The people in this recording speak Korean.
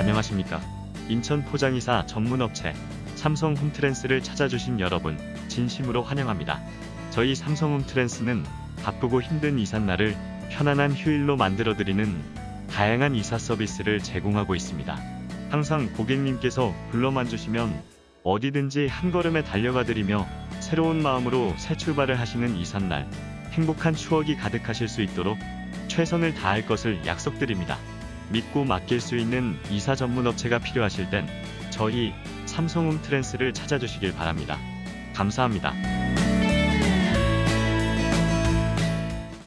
안녕하십니까. 인천 포장이사 전문업체 삼성 홈트랜스를 찾아주신 여러분 진심으로 환영합니다. 저희 삼성 홈트랜스는 바쁘고 힘든 이삿날을 편안한 휴일로 만들어드리는 다양한 이사 서비스를 제공하고 있습니다. 항상 고객님께서 불러만 주시면 어디든지 한 걸음에 달려가 드리며 새로운 마음으로 새 출발을 하시는 이삿날 행복한 추억이 가득하실 수 있도록 최선을 다할 것을 약속드립니다. 믿고 맡길 수 있는 이사 전문업체가 필요하실 땐 저희 삼성 홈트랜스를 찾아주시길 바랍니다. 감사합니다.